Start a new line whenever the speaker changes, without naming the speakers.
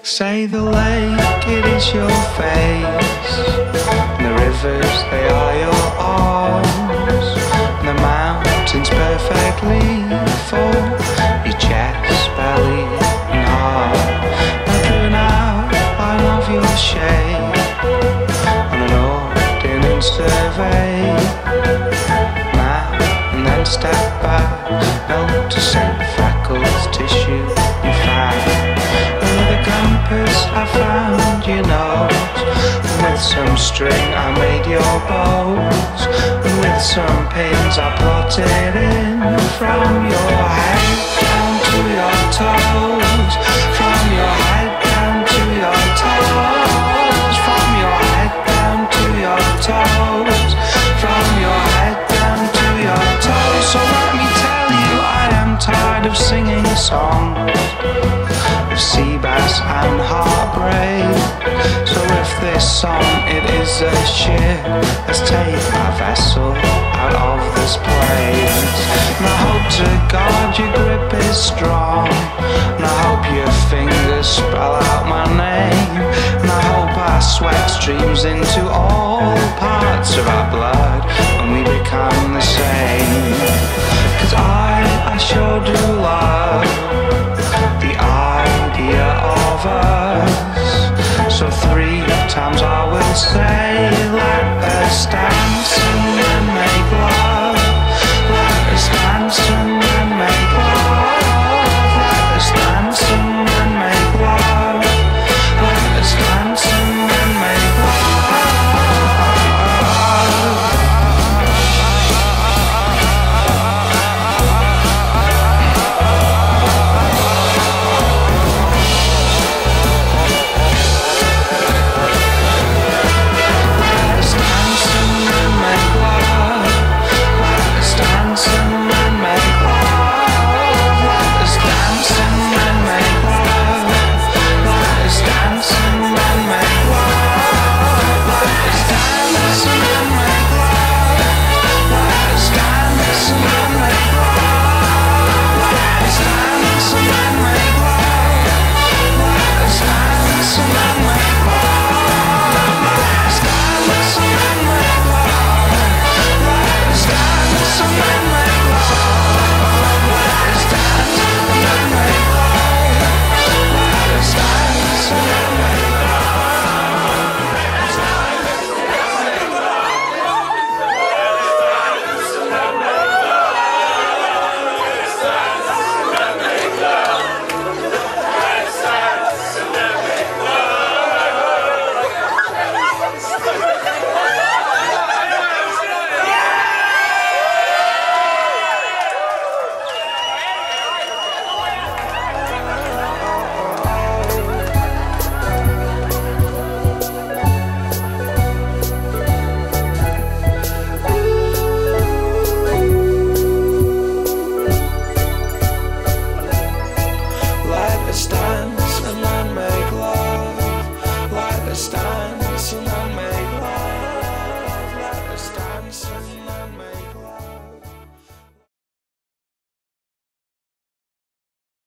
Say the lake, it is your face, and the rivers, they are your arms, and the mountains perfectly for your chest, belly and heart. I drew an outline of your shape on an ordnance survey map, and then step back, noticing freckles, tissue and fat. Compass, I found your nose, and with some string I made your bows, and with some pins I plotted in from your head down to your toes, from your head down to your toes, from your head down to your toes, from your head down to your toes. So let me tell you, I am tired of singing songs of sea bass and heartbreak. So if this song, it is a ship, let's take my vessel out of this place. And I hope to God your grip is strong, and I hope your fingers spell out my name, and I hope our sweat streams into all parts of our blood and we become the same. Cause I sure do love the idea of us. So 3 times I will say